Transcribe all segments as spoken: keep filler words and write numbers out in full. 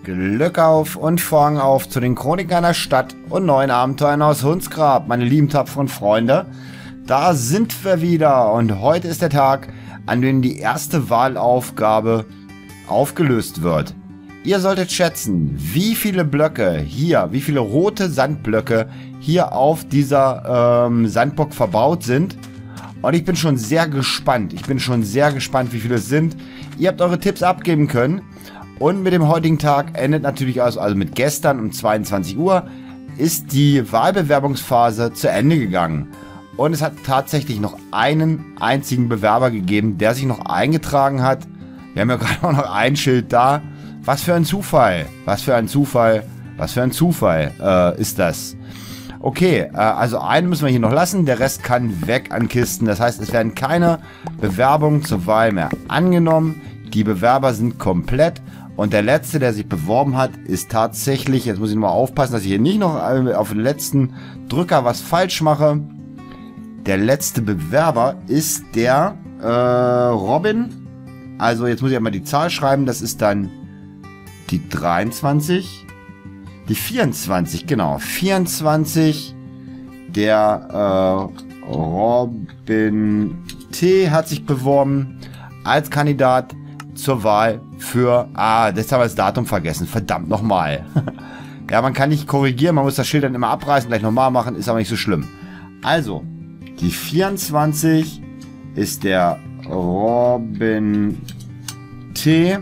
Glück auf und Vorhang auf zu den Chroniken einer Stadt und neuen Abenteuern aus Hundsgrab, meine lieben tapferen Freunde. Da sind wir wieder und heute ist der Tag, an dem die erste Wahlaufgabe aufgelöst wird. Ihr solltet schätzen, wie viele Blöcke hier, wie viele rote Sandblöcke hier auf dieser ähm, Sandburg verbaut sind. Und ich bin schon sehr gespannt. Ich bin schon sehr gespannt, wie viele es sind. Ihr habt eure Tipps abgeben können. Und mit dem heutigen Tag endet natürlich also, also mit gestern um zweiundzwanzig Uhr ist die Wahlbewerbungsphase zu Ende gegangen. Und es hat tatsächlich noch einen einzigen Bewerber gegeben, der sich noch eingetragen hat. Wir haben ja gerade auch noch ein Schild da. Was für ein Zufall. Was für ein Zufall. Was für ein Zufall äh, ist das. Okay, äh, also einen müssen wir hier noch lassen. Der Rest kann weg an Kisten. Das heißt, es werden keine Bewerbungen zur Wahl mehr angenommen. Die Bewerber sind komplett. Und der letzte, der sich beworben hat, ist tatsächlich, jetzt muss ich mal aufpassen, dass ich hier nicht noch auf den letzten Drücker was falsch mache. Der letzte Bewerber ist der äh, Robin. Also jetzt muss ich einmal die Zahl schreiben. Das ist dann die dreiundzwanzig. Die vierundzwanzig, genau. vierundzwanzig. Der äh, Robin T. hat sich beworben als Kandidat zur Wahl für... Ah, jetzt haben wir das Datum vergessen. Verdammt nochmal. Ja, man kann nicht korrigieren. Man muss das Schild dann immer abreißen, gleich nochmal machen. Ist aber nicht so schlimm. Also, die vierundzwanzig ist der Robin T.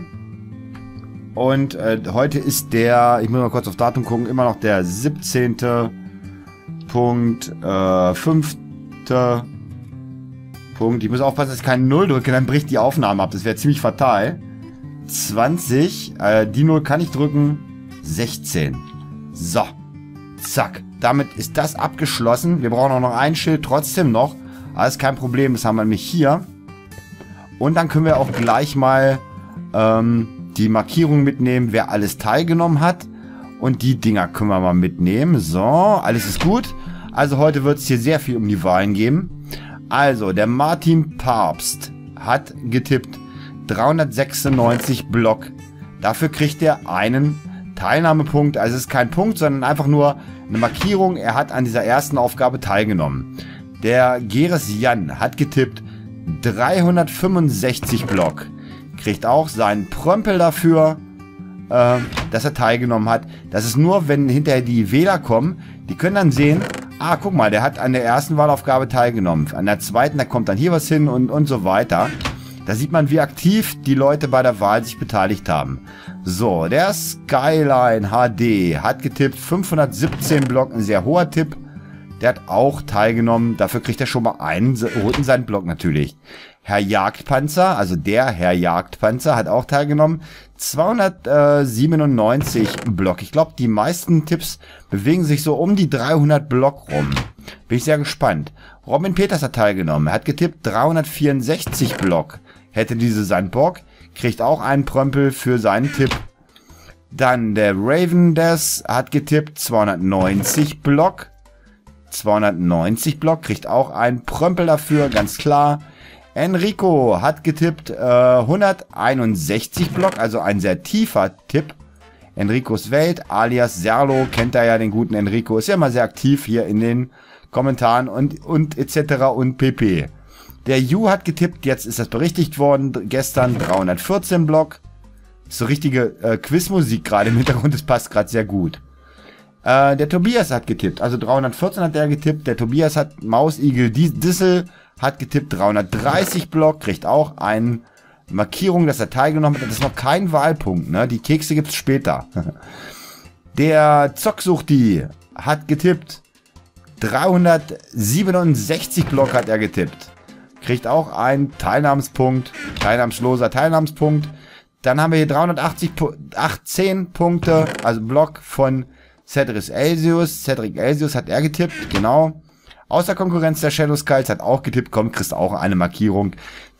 Und äh, heute ist der... Ich muss mal kurz auf Datum gucken. Immer noch der siebzehnte Punkt äh, fünfte Punkt. Ich muss aufpassen, dass ich keine Null drücke, dann bricht die Aufnahme ab. Das wäre ziemlich fatal. zwanzig. Äh, die Null kann ich drücken. sechzehn. So. Zack. Damit ist das abgeschlossen. Wir brauchen auch noch ein Schild trotzdem noch. Alles kein Problem. Das haben wir nämlich hier. Und dann können wir auch gleich mal ähm, die Markierung mitnehmen, wer alles teilgenommen hat. Und die Dinger können wir mal mitnehmen. So. Alles ist gut. Also heute wird es hier sehr viel um die Wahlen geben. Also, der Martin Papst hat getippt dreihundertsechsundneunzig Block. Dafür kriegt er einen Teilnahmepunkt. Also es ist kein Punkt, sondern einfach nur eine Markierung. Er hat an dieser ersten Aufgabe teilgenommen. Der Geres Jan hat getippt dreihundertfünfundsechzig Block. Kriegt auch seinen Prömpel dafür, äh, dass er teilgenommen hat. Das ist nur, wenn hinterher die Wähler kommen. Die können dann sehen... Ah, guck mal, der hat an der ersten Wahlaufgabe teilgenommen. An der zweiten, da kommt dann hier was hin und, und so weiter. Da sieht man, wie aktiv die Leute bei der Wahl sich beteiligt haben. So, der Skyline H D hat getippt fünfhundertsiebzehn Block, ein sehr hoher Tipp. Der hat auch teilgenommen. Dafür kriegt er schon mal einen roten Sandblock natürlich. Herr Jagdpanzer, also der Herr Jagdpanzer hat auch teilgenommen. zweihundertsiebenundneunzig Block. Ich glaube, die meisten Tipps bewegen sich so um die dreihundert Block rum. Bin ich sehr gespannt. Robin Peters hat teilgenommen. Er hat getippt dreihundertvierundsechzig Block. Hätte diese Sandburg. Kriegt auch einen Prömpel für seinen Tipp. Dann der Raven Des hat getippt zweihundertneunzig Block. zweihundertneunzig Block. Kriegt auch einen Prömpel dafür, ganz klar. Enrico hat getippt äh, hunderteinundsechzig Block, also ein sehr tiefer Tipp. Enricos Welt, alias Serlo, kennt er ja, den guten Enrico, ist ja immer sehr aktiv hier in den Kommentaren und, und et cetera und pp. Der Ju hat getippt, jetzt ist das berichtigt worden, gestern dreihundertvierzehn Block. Ist so richtige äh, Quizmusik gerade im Hintergrund, das passt gerade sehr gut. Äh, der Tobias hat getippt, also dreihundertvierzehn hat der getippt, der Tobias hat Mausigel Dissel, hat getippt dreihundertdreißig Block, kriegt auch eine Markierung, dass er teilgenommen hat. Das ist noch kein Wahlpunkt, ne? Die Kekse gibt's später. Der Zocksuchti hat getippt dreihundertsiebenundsechzig Block hat er getippt. Kriegt auch einen Teilnahmspunkt, teilnahmsloser Teilnahmspunkt. Dann haben wir hier dreihundertachtzehn Punkte, also Block von Cedric Elsius. Cedric Elsius hat er getippt, genau. Außer Konkurrenz der Shadow Skulls hat auch getippt, komm, kriegst auch eine Markierung.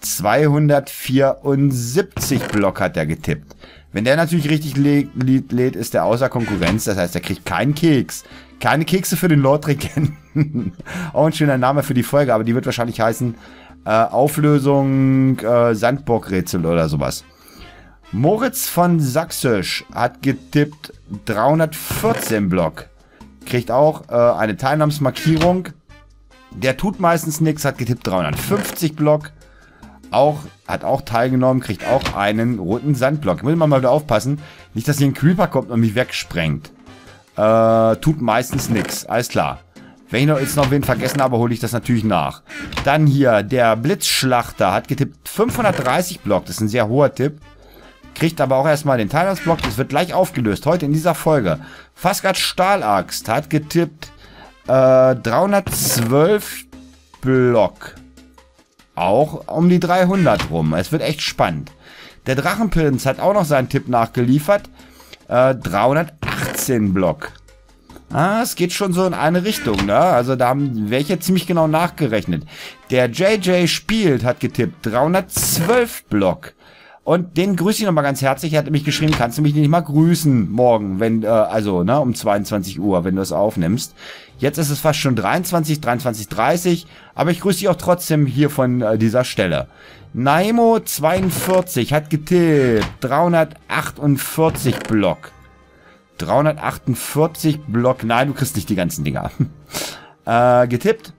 zweihundertvierundsiebzig Block hat er getippt. Wenn der natürlich richtig lädt, lädt, ist der außer Konkurrenz, das heißt, er kriegt keinen Keks. Keine Kekse für den Lord Regenten. Auch ein schöner Name für die Folge, aber die wird wahrscheinlich heißen äh, Auflösung äh, Sandburg-Rätsel oder sowas. Moritz von Sächsisch hat getippt dreihundertvierzehn Block. Kriegt auch äh, eine Teilnahmsmarkierung. Der tut meistens nichts, hat getippt dreihundertfünfzig Block. Auch, hat auch teilgenommen, kriegt auch einen roten Sandblock. Muss man mal wieder aufpassen, nicht, dass hier ein Creeper kommt und mich wegsprengt. Äh, tut meistens nichts, alles klar. Wenn ich noch, jetzt noch wen vergessen habe, hole ich das natürlich nach. Dann hier, der Blitzschlachter hat getippt fünfhundertdreißig Block. Das ist ein sehr hoher Tipp. Kriegt aber auch erstmal den Teilnahmsblock. Das wird gleich aufgelöst, heute in dieser Folge. Faskat Stahlaxt hat getippt äh, dreihundertzwölf Block. Auch um die dreihundert rum. Es wird echt spannend. Der Drachenprinz hat auch noch seinen Tipp nachgeliefert. Äh, dreihundertachtzehn Block. Ah, es geht schon so in eine Richtung, ne? Also da haben welche ziemlich genau nachgerechnet. Der J J spielt, hat getippt dreihundertzwölf Block. Und den grüße ich nochmal ganz herzlich. Er hat mich geschrieben, kannst du mich nicht mal grüßen morgen, wenn, äh, also, ne, um zweiundzwanzig Uhr, wenn du es aufnimmst. Jetzt ist es fast schon dreiundzwanzig, dreiundzwanzig Uhr dreißig, aber ich grüße dich auch trotzdem hier von äh, dieser Stelle. Naimo zweiundvierzig hat getippt dreihundertachtundvierzig Block. dreihundertachtundvierzig Block, nein, du kriegst nicht die ganzen Dinger. äh, getippt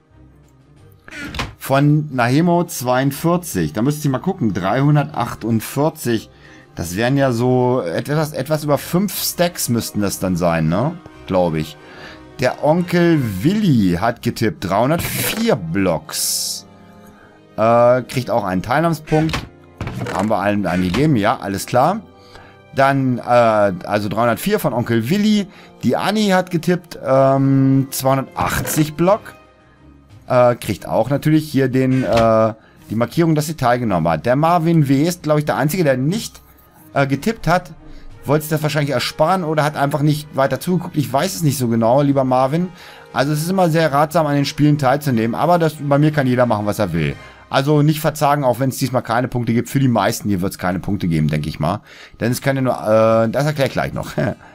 von Nahemo zweiundvierzig. Da müsst ihr mal gucken. dreihundertachtundvierzig. Das wären ja so etwas, etwas über fünf Stacks müssten das dann sein, ne? Glaube ich. Der Onkel Willi hat getippt. dreihundertvier Blocks. Äh, kriegt auch einen Teilnahmspunkt. Haben wir allen angegeben. Ja, alles klar. Dann, äh, also dreihundertvier von Onkel Willi. Die Anni hat getippt. Ähm, zweihundertachtzig Block. Äh, kriegt auch natürlich hier den, äh, die Markierung, dass sie teilgenommen hat. Der Marvin W. ist, glaube ich, der Einzige, der nicht äh, getippt hat. Wollte es das wahrscheinlich ersparen oder hat einfach nicht weiter zugeguckt. Ich weiß es nicht so genau, lieber Marvin. Also es ist immer sehr ratsam, an den Spielen teilzunehmen. Aber das, bei mir kann jeder machen, was er will. Also nicht verzagen, auch wenn es diesmal keine Punkte gibt. Für die meisten hier wird es keine Punkte geben, denke ich mal. Denn es kann ja nur, äh, das erkläre ich gleich noch.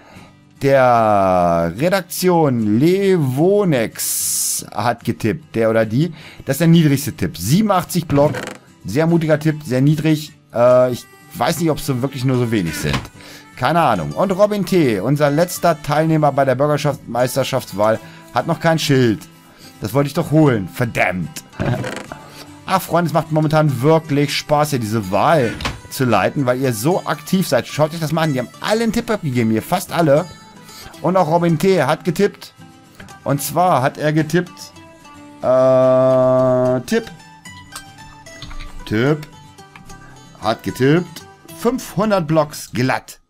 Der Redaktion Levonex hat getippt, der oder die. Das ist der niedrigste Tipp. siebenundachtzig Block. Sehr mutiger Tipp, sehr niedrig. Äh, ich weiß nicht, ob es so wirklich nur so wenig sind. Keine Ahnung. Und Robin T., unser letzter Teilnehmer bei der Bürgermeisterschaftswahl, hat noch kein Schild. Das wollte ich doch holen. Verdammt. Ach, Freunde, es macht momentan wirklich Spaß, hier diese Wahl zu leiten, weil ihr so aktiv seid. Schaut euch das mal an. Die haben alle einen Tipp abgegeben hier. Fast alle. Und auch Robin T. hat getippt. Und zwar hat er getippt. Äh, Tipp. Tipp. Hat getippt. fünfhundert Blocks glatt.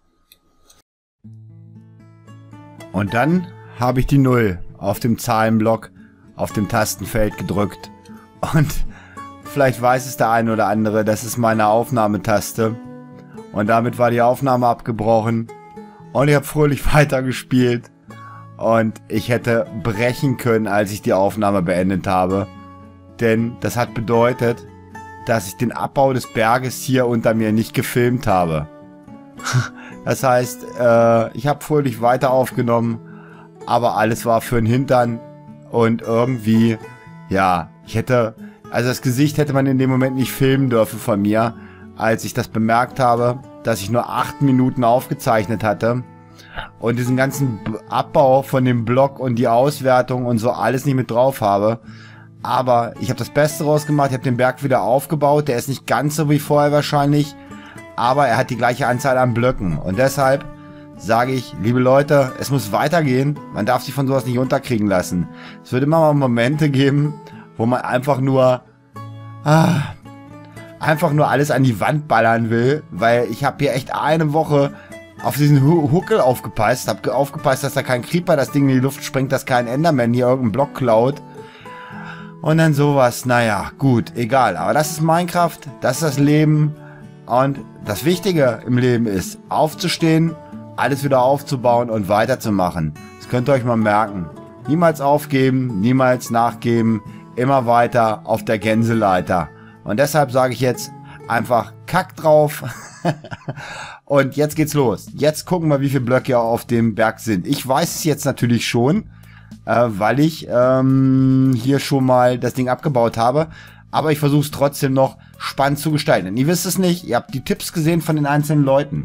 Und dann habe ich die Null auf dem Zahlenblock auf dem Tastenfeld gedrückt. Und vielleicht weiß es der eine oder andere, das ist meine Aufnahmetaste. Und damit war die Aufnahme abgebrochen. Und ich habe fröhlich weitergespielt. Und ich hätte brechen können, als ich die Aufnahme beendet habe. Denn das hat bedeutet, dass ich den Abbau des Berges hier unter mir nicht gefilmt habe. Das heißt, äh, ich habe fröhlich weiter aufgenommen. Aber alles war für den Hintern. Und irgendwie, ja, ich hätte... Also das Gesicht hätte man in dem Moment nicht filmen dürfen von mir, als ich das bemerkt habe, dass ich nur acht Minuten aufgezeichnet hatte und diesen ganzen Abbau von dem Blog und die Auswertung und so alles nicht mit drauf habe. Aber ich habe das Beste rausgemacht, ich habe den Berg wieder aufgebaut, der ist nicht ganz so wie vorher wahrscheinlich, aber er hat die gleiche Anzahl an Blöcken. Und deshalb sage ich, liebe Leute, es muss weitergehen, man darf sich von sowas nicht unterkriegen lassen. Es wird immer mal Momente geben, wo man einfach nur ah, einfach nur alles an die Wand ballern will, weil ich habe hier echt eine Woche auf diesen Huckel aufgepasst, habe aufgepasst, dass da kein Creeper das Ding in die Luft springt, dass kein Enderman hier irgendeinen Block klaut und dann sowas, naja, gut, egal, aber das ist Minecraft, das ist das Leben und das Wichtige im Leben ist, aufzustehen, alles wieder aufzubauen und weiterzumachen. Das könnt ihr euch mal merken. Niemals aufgeben, niemals nachgeben, immer weiter auf der Gänseleiter. Und deshalb sage ich jetzt einfach Kack drauf. Und jetzt geht's los. Jetzt gucken wir, wie viele Blöcke auf dem Berg sind. Ich weiß es jetzt natürlich schon, äh, weil ich ähm, hier schon mal das Ding abgebaut habe. Aber ich versuche es trotzdem noch spannend zu gestalten. Denn ihr wisst es nicht, ihr habt die Tipps gesehen von den einzelnen Leuten.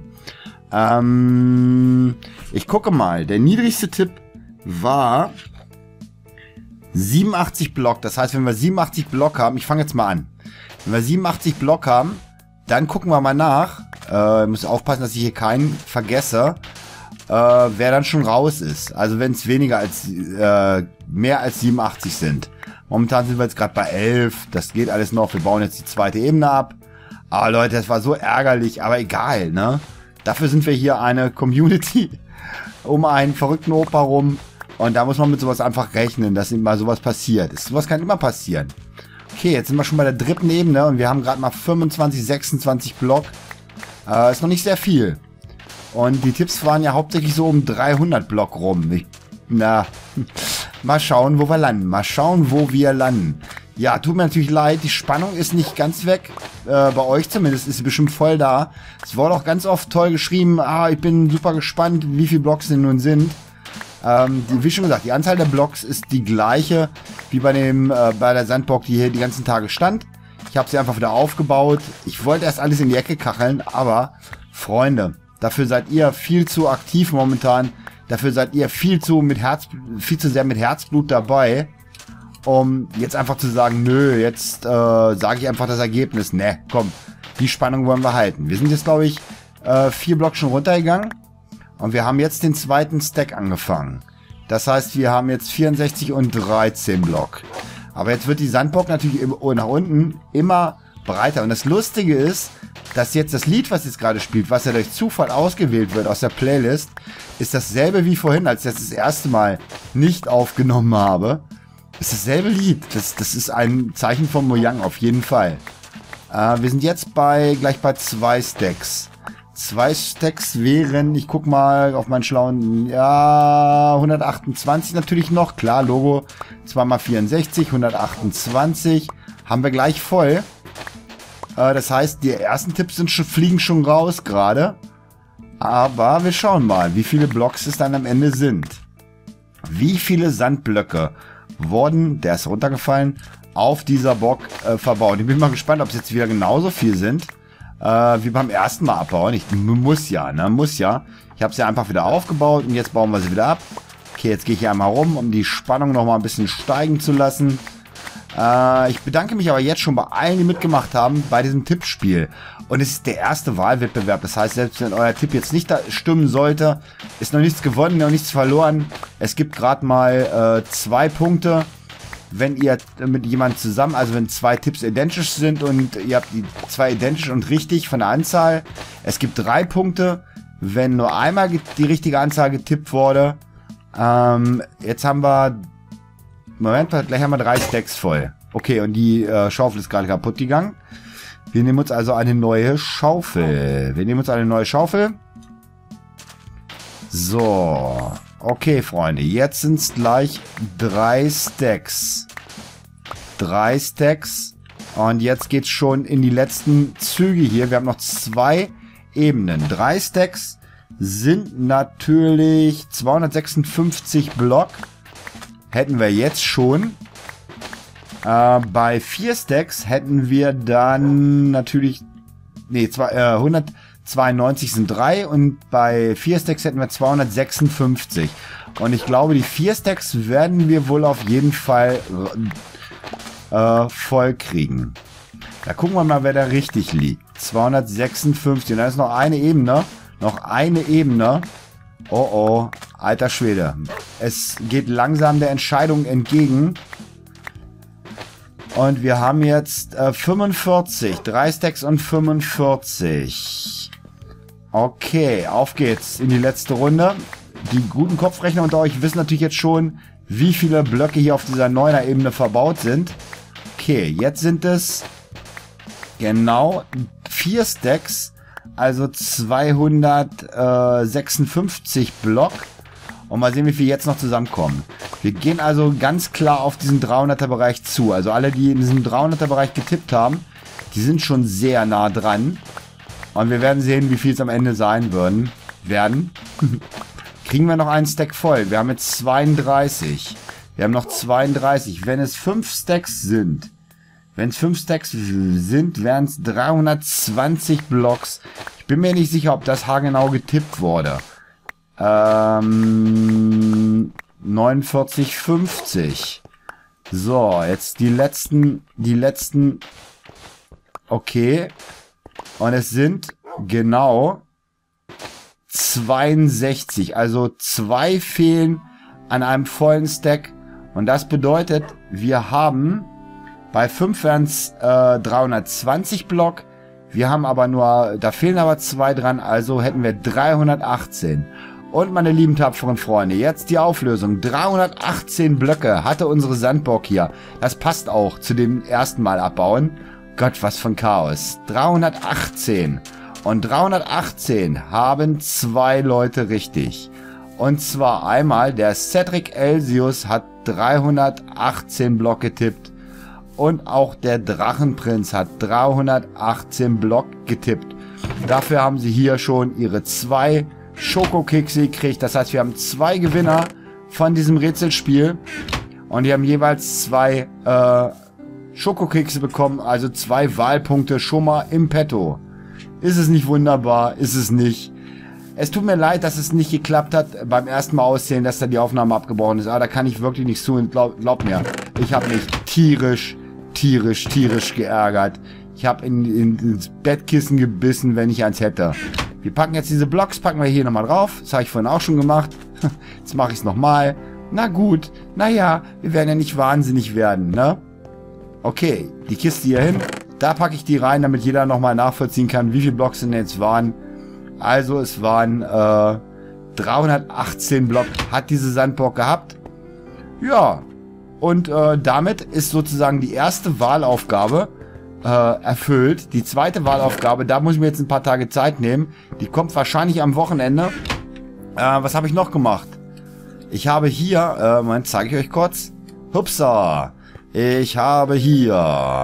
Ähm, ich gucke mal, der niedrigste Tipp war siebenundachtzig Block. Das heißt, wenn wir siebenundachtzig Block haben, ich fange jetzt mal an. Wenn wir siebenundachtzig Block haben, dann gucken wir mal nach. Äh, ich muss aufpassen, dass ich hier keinen vergesse, äh, wer dann schon raus ist. Also wenn es weniger als, äh, mehr als siebenundachtzig sind. Momentan sind wir jetzt gerade bei elf. Das geht alles noch. Wir bauen jetzt die zweite Ebene ab. Aber Leute, das war so ärgerlich. Aber egal, ne? Dafür sind wir hier eine Community um einen verrückten Opa rum. Und da muss man mit sowas einfach rechnen, dass mal sowas passiert. Sowas kann immer passieren. Okay, jetzt sind wir schon bei der dritten Ebene und wir haben gerade mal fünfundzwanzig, sechsundzwanzig Block. Äh, ist noch nicht sehr viel. Und die Tipps waren ja hauptsächlich so um dreihundert Block rum. Ich, na, mal schauen, wo wir landen. Mal schauen, wo wir landen. Ja, tut mir natürlich leid, die Spannung ist nicht ganz weg. Äh, bei euch zumindest ist sie bestimmt voll da. Es wurde auch ganz oft toll geschrieben, ah, ich bin super gespannt, wie viele Blocks denn nun sind. Ähm, die, wie schon gesagt, die Anzahl der Blocks ist die gleiche wie bei dem äh, bei der Sandbox, die hier die ganzen Tage stand. Ich habe sie einfach wieder aufgebaut. Ich wollte erst alles in die Ecke kacheln, aber Freunde, dafür seid ihr viel zu aktiv momentan. Dafür seid ihr viel zu mit Herz, viel zu sehr mit Herzblut dabei, um jetzt einfach zu sagen, nö, jetzt äh, sage ich einfach das Ergebnis. Ne, komm, die Spannung wollen wir halten. Wir sind jetzt, glaube ich, äh, vier Blocks schon runtergegangen. Und wir haben jetzt den zweiten Stack angefangen. Das heißt, wir haben jetzt vierundsechzig und dreizehn Block. Aber jetzt wird die Sandbox natürlich nach unten immer breiter. Und das Lustige ist, dass jetzt das Lied, was jetzt gerade spielt, was ja durch Zufall ausgewählt wird aus der Playlist, ist dasselbe wie vorhin, als ich das das erste Mal nicht aufgenommen habe. Ist dasselbe Lied. Das, das ist ein Zeichen von Mojang auf jeden Fall. Äh, wir sind jetzt bei gleich bei zwei Stacks. Zwei Stacks wären, ich guck mal auf meinen schlauen, ja, hundertachtundzwanzig natürlich noch, klar, Logo, zwei mal vierundsechzig, hundertachtundzwanzig, haben wir gleich voll. Äh, das heißt, die ersten Tipps sind schon, fliegen schon raus gerade, aber wir schauen mal, wie viele Blocks es dann am Ende sind. Wie viele Sandblöcke wurden, der ist runtergefallen, auf dieser Bock äh, verbaut. Ich bin mal gespannt, ob es jetzt wieder genauso viel sind. Äh, wie beim ersten Mal abbauen. Ich muss ja, ne? Muss ja. Ich habe sie ja einfach wieder aufgebaut und jetzt bauen wir sie wieder ab. Okay, jetzt gehe ich hier einmal rum, um die Spannung noch mal ein bisschen steigen zu lassen. Äh, ich bedanke mich aber jetzt schon bei allen, die mitgemacht haben bei diesem Tippspiel. Und es ist der erste Wahlwettbewerb. Das heißt, selbst wenn euer Tipp jetzt nicht da stimmen sollte, ist noch nichts gewonnen, noch nichts verloren. Es gibt gerade mal äh, zwei Punkte. Wenn ihr mit jemandem zusammen, also wenn zwei Tipps identisch sind und ihr habt die zwei identisch und richtig von der Anzahl. Es gibt drei Punkte, wenn nur einmal die richtige Anzahl getippt wurde. Ähm, jetzt haben wir, Moment, gleich haben wir drei Stacks voll. Okay, und die äh, Schaufel ist gerade kaputt gegangen. Wir nehmen uns also eine neue Schaufel. Wir nehmen uns eine neue Schaufel. So. Okay, Freunde, jetzt sind es gleich drei Stacks. Drei Stacks. Und jetzt geht's schon in die letzten Züge hier. Wir haben noch zwei Ebenen. Drei Stacks sind natürlich zweihundertsechsundfünfzig Block. Hätten wir jetzt schon. Äh, bei vier Stacks hätten wir dann natürlich... Nee, zwei, äh, hundertzweiundneunzig sind drei und bei vier Stacks hätten wir zweihundertsechsundfünfzig. Und ich glaube, die vier Stacks werden wir wohl auf jeden Fall äh, voll kriegen. Da gucken wir mal, wer da richtig liegt. zweihundertsechsundfünfzig. Und da ist noch eine Ebene. Noch eine Ebene. Oh oh, alter Schwede. Es geht langsam der Entscheidung entgegen. Und wir haben jetzt äh, fünfundvierzig. Drei Stacks und fünfundvierzig. Okay, auf geht's in die letzte Runde. Die guten Kopfrechner unter euch wissen natürlich jetzt schon, wie viele Blöcke hier auf dieser Neuner-Ebene verbaut sind. Okay, jetzt sind es genau vier Stacks, also zweihundertsechsundfünfzig Block. Und mal sehen, wie viel jetzt noch zusammenkommen. Wir gehen also ganz klar auf diesen dreihunderter Bereich zu. Also alle, die in diesem dreihunderter Bereich getippt haben, die sind schon sehr nah dran. Und wir werden sehen, wie viel es am Ende sein würden, werden. Kriegen wir noch einen Stack voll. Wir haben jetzt zweiunddreißig. Wir haben noch zweiunddreißig. Wenn es fünf Stacks sind, Wenn es fünf Stacks sind, wären es dreihundertzwanzig Blocks. Ich bin mir nicht sicher, ob das haargenau getippt wurde. Ähm, neunundvierzig fünfzig. So, jetzt die letzten, die letzten. Okay. Und es sind genau zweiundsechzig. Also zwei fehlen an einem vollen Stack. Und das bedeutet, wir haben bei fünf wären es äh, dreihundertzwanzig Block. Wir haben aber nur, da fehlen aber zwei dran, also hätten wir dreihundertachtzehn. Und meine lieben tapferen Freunde, jetzt die Auflösung. dreihundertachtzehn Blöcke hatte unsere Sandburg hier. Das passt auch zu dem ersten Mal abbauen. Gott, was für ein Chaos. dreihundertachtzehn. Und dreihundertachtzehn haben zwei Leute richtig. Und zwar einmal der Cedric Elsius hat dreihundertachtzehn Block getippt. Und auch der Drachenprinz hat dreihundertachtzehn Block getippt. Dafür haben sie hier schon ihre zwei Schokokekse gekriegt. Das heißt, wir haben zwei Gewinner von diesem Rätselspiel. Und die haben jeweils zwei äh, Schokokekse bekommen. Also zwei Wahlpunkte schon mal im Petto. Ist es nicht wunderbar? Ist es nicht? Es tut mir leid, dass es nicht geklappt hat beim ersten Mal aussehen, dass da die Aufnahme abgebrochen ist. Aber da kann ich wirklich nichts tun. Glaub, glaub mir, ich habe mich tierisch, tierisch, tierisch geärgert. Ich habe in, in, ins Bettkissen gebissen, wenn ich eins hätte. Wir packen jetzt diese Blocks, packen wir hier nochmal drauf. Das habe ich vorhin auch schon gemacht. Jetzt mache ich es nochmal. Na gut, naja, wir werden ja nicht wahnsinnig werden, ne? Okay, die Kiste hier hin. Da packe ich die rein, damit jeder nochmal nachvollziehen kann, wie viele Blocks denn jetzt waren. Also es waren äh, dreihundertachtzehn Block hat diese Sandburg gehabt. Ja, und äh, damit ist sozusagen die erste Wahlaufgabe äh, erfüllt. Die zweite Wahlaufgabe, da muss ich mir jetzt ein paar Tage Zeit nehmen. Die kommt wahrscheinlich am Wochenende. Äh, was habe ich noch gemacht? Ich habe hier, äh, Moment, zeige ich euch kurz. Hupsa! Ich habe hier,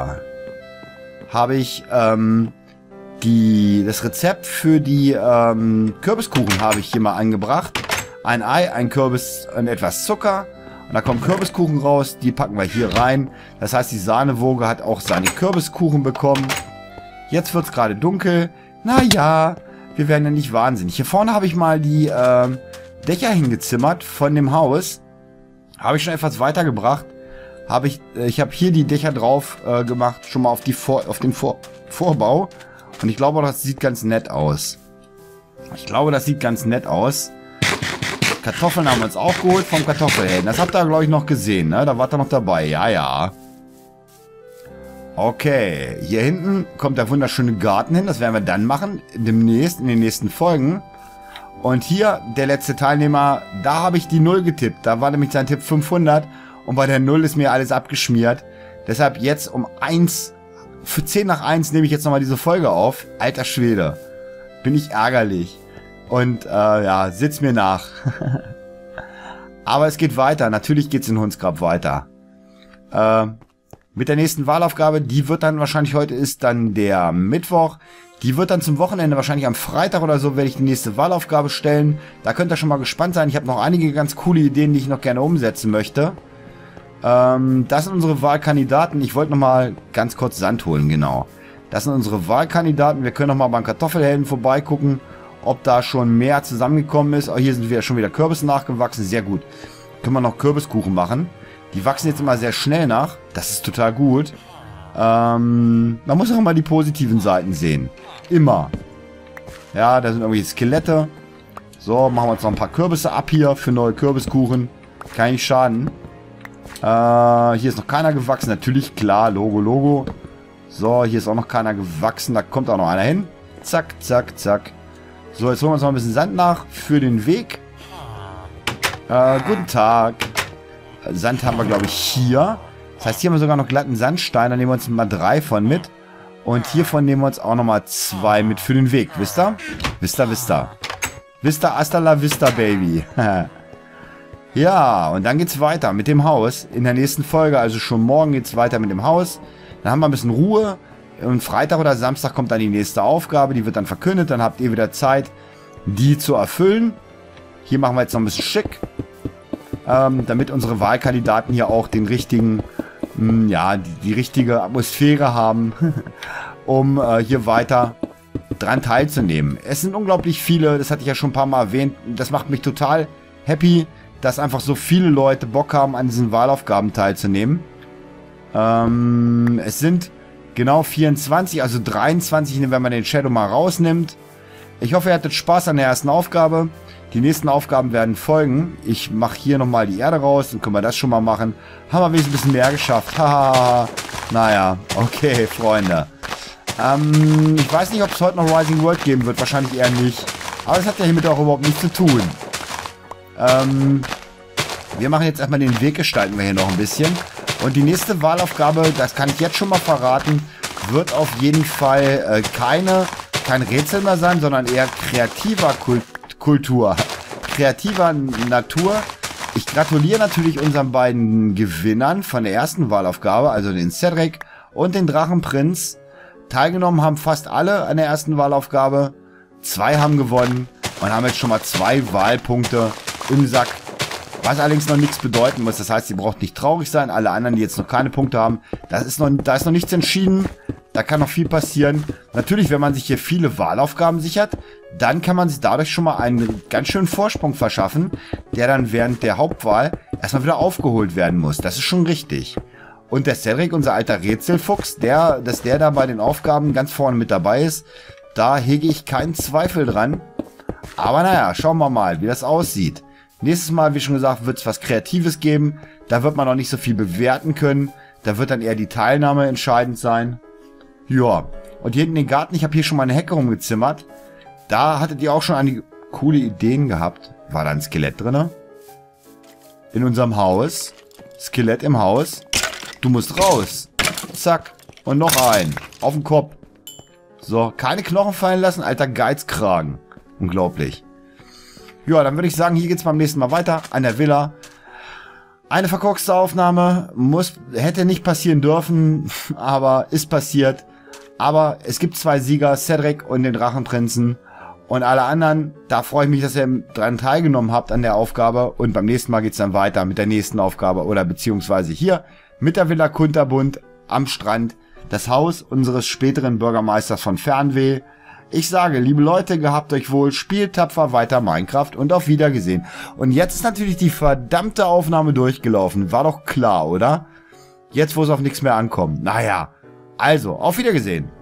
habe ich, ähm, die, das Rezept für die ähm, Kürbiskuchen habe ich hier mal angebracht. Ein Ei, ein Kürbis und etwas Zucker. Und da kommen Kürbiskuchen raus, die packen wir hier rein. Das heißt, die Sahnewoge hat auch seine Kürbiskuchen bekommen. Jetzt wird es gerade dunkel. Naja, wir werden ja nicht wahnsinnig. Hier vorne habe ich mal die äh, Dächer hingezimmert von dem Haus. Habe ich schon etwas weitergebracht. Habe ich, äh, ich habe hier die Dächer drauf äh, gemacht, schon mal auf, die Vor auf den Vor Vorbau. Und ich glaube, das sieht ganz nett aus. Ich glaube, das sieht ganz nett aus. Kartoffeln haben wir uns auch geholt vom Kartoffelhelden. Das habt ihr, glaube ich, noch gesehen, ne? Da wart ihr noch dabei. Ja, ja. Okay. Hier hinten kommt der wunderschöne Garten hin. Das werden wir dann machen. Demnächst, in den nächsten Folgen. Und hier, der letzte Teilnehmer, da habe ich die Null getippt. Da war nämlich sein Tipp fünfhundert. Und bei der Null ist mir alles abgeschmiert. Deshalb jetzt um eins... Für zehn nach eins nehme ich jetzt nochmal diese Folge auf. Alter Schwede. Bin ich ärgerlich. Und, äh, ja, sitz mir nach. Aber es geht weiter. Natürlich geht's in Hundsgrab weiter. Äh, mit der nächsten Wahlaufgabe, die wird dann wahrscheinlich, heute ist dann der Mittwoch. Die wird dann zum Wochenende, wahrscheinlich am Freitag oder so, werde ich die nächste Wahlaufgabe stellen. Da könnt ihr schon mal gespannt sein. Ich habe noch einige ganz coole Ideen, die ich noch gerne umsetzen möchte. Ähm, das sind unsere Wahlkandidaten. Ich wollte noch mal ganz kurz Sand holen, genau. Das sind unsere Wahlkandidaten. Wir können noch mal beim Kartoffelhelden vorbeigucken, ob da schon mehr zusammengekommen ist. Oh, hier sind wir schon wieder Kürbisse nachgewachsen. Sehr gut. Können wir noch Kürbiskuchen machen. Die wachsen jetzt immer sehr schnell nach. Das ist total gut. Ähm, man muss auch immer die positiven Seiten sehen. Immer. Ja, da sind irgendwelche Skelette. So, machen wir uns noch ein paar Kürbisse ab hier für neue Kürbiskuchen. Kann nicht schaden. Äh, hier ist noch keiner gewachsen. Natürlich, klar, Logo, Logo. So, hier ist auch noch keiner gewachsen. Da kommt auch noch einer hin. Zack, zack, zack. So, jetzt holen wir uns noch ein bisschen Sand nach für den Weg. Äh, guten Tag. Sand haben wir, glaube ich, hier. Das heißt, hier haben wir sogar noch glatten Sandstein. Da nehmen wir uns mal drei von mit. Und hiervon nehmen wir uns auch nochmal zwei mit für den Weg. Wisst ihr? Wisst ihr, wisst ihr. Wisst ihr, hasta la vista, Baby. Ja, und dann geht's weiter mit dem Haus. In der nächsten Folge, also schon morgen geht's weiter mit dem Haus. Dann haben wir ein bisschen Ruhe. Und Freitag oder Samstag kommt dann die nächste Aufgabe. Die wird dann verkündet. Dann habt ihr wieder Zeit, die zu erfüllen. Hier machen wir jetzt noch ein bisschen schick. Ähm, damit unsere Wahlkandidaten hier auch den richtigen, mh, ja, die, die richtige Atmosphäre haben, um äh, hier weiter dran teilzunehmen. Es sind unglaublich viele, das hatte ich ja schon ein paar Mal erwähnt. Das macht mich total happy, dass einfach so viele Leute Bock haben, an diesen Wahlaufgaben teilzunehmen. Ähm, es sind genau vierundzwanzig, also dreiundzwanzig, wenn man den Shadow mal rausnimmt. Ich hoffe, ihr hattet Spaß an der ersten Aufgabe. Die nächsten Aufgaben werden folgen. Ich mache hier nochmal die Erde raus, dann können wir das schon mal machen. Haben wir wenigstens ein bisschen mehr geschafft. Haha. Naja, okay, Freunde. Ähm, ich weiß nicht, ob es heute noch Rising World geben wird. Wahrscheinlich eher nicht. Aber das hat ja hiermit auch überhaupt nichts zu tun. Ähm, wir machen jetzt erstmal den Weg, gestalten wir hier noch ein bisschen. Und die nächste Wahlaufgabe, das kann ich jetzt schon mal verraten, wird auf jeden Fall äh, keine, kein Rätsel mehr sein, sondern eher kreativer Kult Kultur. Kreativer Natur. Ich gratuliere natürlich unseren beiden Gewinnern von der ersten Wahlaufgabe, also den Cedric und den Drachenprinz. Teilgenommen haben fast alle an der ersten Wahlaufgabe. Zwei haben gewonnen und haben jetzt schon mal zwei Wahlpunkte im Sack. Was allerdings noch nichts bedeuten muss. Das heißt, ihr braucht nicht traurig sein. Alle anderen, die jetzt noch keine Punkte haben, das ist noch, da ist noch nichts entschieden. Da kann noch viel passieren. Natürlich, wenn man sich hier viele Wahlaufgaben sichert, dann kann man sich dadurch schon mal einen ganz schönen Vorsprung verschaffen, der dann während der Hauptwahl erstmal wieder aufgeholt werden muss. Das ist schon richtig. Und der Cedric, unser alter Rätselfuchs, der, dass der da bei den Aufgaben ganz vorne mit dabei ist, da hege ich keinen Zweifel dran. Aber naja, schauen wir mal, wie das aussieht. Nächstes Mal, wie schon gesagt, wird es was Kreatives geben. Da wird man noch nicht so viel bewerten können. Da wird dann eher die Teilnahme entscheidend sein. Ja, und hier hinten den Garten, ich habe hier schon mal eine Hecke rumgezimmert. Da hattet ihr auch schon einige coole Ideen gehabt. War da ein Skelett drin? In unserem Haus. Skelett im Haus. Du musst raus. Zack. Und noch ein. Auf den Kopf. So, keine Knochen fallen lassen, alter Geizkragen. Unglaublich. Ja, dann würde ich sagen, hier geht's beim nächsten Mal weiter. An der Villa. Eine verkorkste Aufnahme. Muss, hätte nicht passieren dürfen, aber ist passiert. Aber es gibt zwei Sieger, Cedric und den Drachenprinzen. Und alle anderen, da freue ich mich, dass ihr daran teilgenommen habt an der Aufgabe. Und beim nächsten Mal geht's dann weiter mit der nächsten Aufgabe. Oder beziehungsweise hier mit der Villa Kunterbund am Strand. Das Haus unseres späteren Bürgermeisters von Fernweh. Ich sage, liebe Leute, gehabt euch wohl, spielt tapfer weiter Minecraft und auf Wiedergesehen. Und jetzt ist natürlich die verdammte Aufnahme durchgelaufen. War doch klar, oder? Jetzt, wo es auf nichts mehr ankommt. Naja, also, auf Wiedergesehen.